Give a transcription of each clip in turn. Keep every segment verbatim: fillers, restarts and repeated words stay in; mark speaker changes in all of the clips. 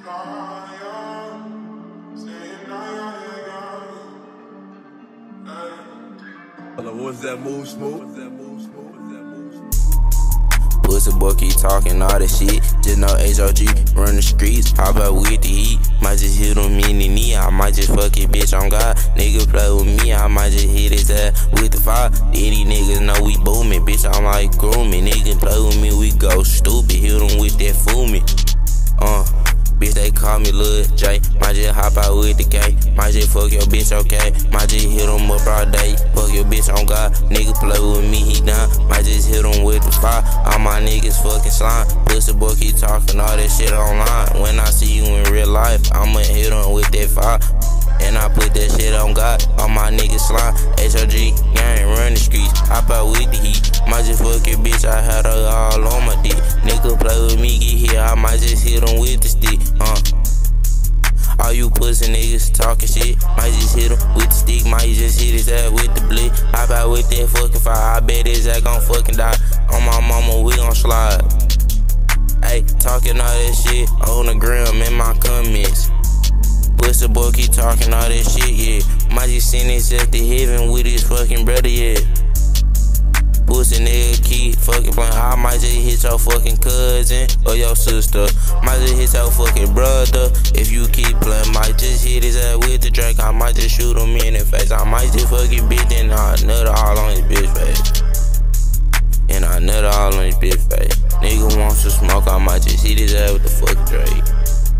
Speaker 1: Hello, what's that move, Smooth? What's that move, Smooth? What's that move, Smooth?
Speaker 2: Pussy boy keep talking all that shit. Just know H O G run the streets, hop out with the heat. Might just hit him in the knee, I might just fuck it, bitch on God. Nigga play with me, I might just hit his ass with the fire. Any niggas know we booming, bitch, I'm like grooming. Niggas play with me, we go stupid. Hit him with that fool me. Uh. Bitch, they call me Lil J. Might just hop out with the K. Might just fuck your bitch, okay. Might just hit him up all day. Fuck your bitch on God. Nigga play with me, he done. Might just hit him with the fire. All my niggas fucking slime. Pussy boy keep talking all that shit online. When I see you in real life, I'ma hit him with that fire. And I put that shit on God. All my niggas slime. H O G, gang, run the streets. Hop out with the heat. Might just fuck your bitch, I had her all on my dick. Nigga play with me, get here, I might just hit him with the stick. Uh. All you pussy niggas talking shit, might just hit him with the stick, might just hit his ass with the blick. Hop out with that fucking fire, I bet his ass gon' fucking die. On my mama, we gon' slide. Ayy, talking all that shit on the gram in my comments. Pussy boy keep talking all that shit, yeah. Might just send himself to heaven with his fucking brother, yeah. Pussy nigga keep fucking playing. I might just hit your fucking cousin or your sister. Might just hit your fucking brother. If you keep playing, might just hit his ass with the Drake. I might just shoot him in the face. I might just fucking bitch and I nut all on his bitch face. And I nut all on his bitch face. Nigga wants to smoke, I might just hit his ass with the fucking Drake.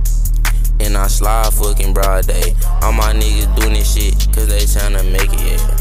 Speaker 2: And I slide fucking broad day. All my niggas doing this shit cause they tryna make it, yeah.